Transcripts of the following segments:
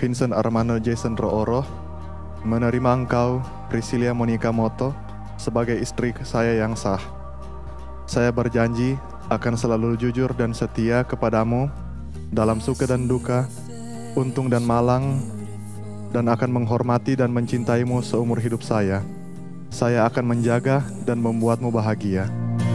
Vincent Armando Jason Rooro, menerima engkau, Priscilia Monica Moto, sebagai istri saya yang sah. Saya berjanji akan selalu jujur dan setia kepadamu dalam suka dan duka, untung dan malang, dan akan menghormati dan mencintaimu seumur hidup saya. Saya akan menjaga dan membuatmu bahagia.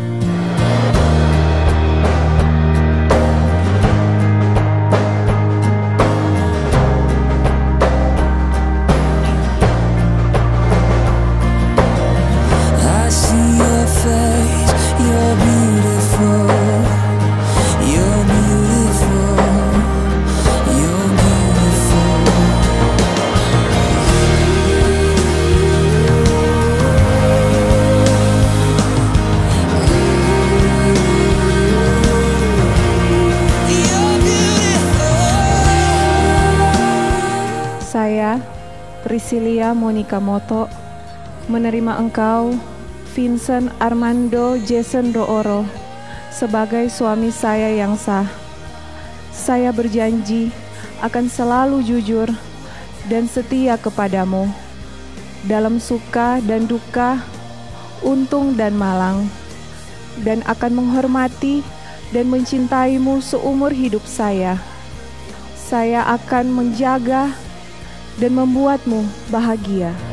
Saya, Priscilia Monica Moto, menerima engkau, Vincent Armando Jason Rooro, sebagai suami saya yang sah. Saya berjanji akan selalu jujur dan setia kepadamu dalam suka dan duka, untung dan malang, dan akan menghormati dan mencintaimu seumur hidup saya. Saya akan menjaga dan membuatmu bahagia.